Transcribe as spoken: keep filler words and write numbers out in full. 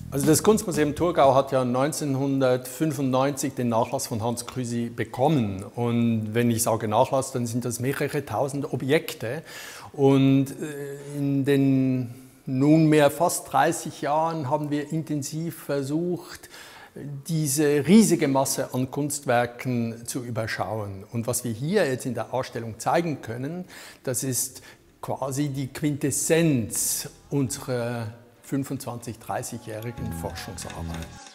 Also das Kunstmuseum Thurgau hat ja neunzehnhundertfünfundneunzig den Nachlass von Hans Krüsi bekommen. Und wenn ich sage Nachlass, dann sind das mehrere tausend Objekte. Und in den nunmehr fast dreißig Jahren haben wir intensiv versucht, diese riesige Masse an Kunstwerken zu überschauen. Und was wir hier jetzt in der Ausstellung zeigen können, das ist quasi die Quintessenz unserer fünfundzwanzig-, dreißigjährigen Forschungsarbeit.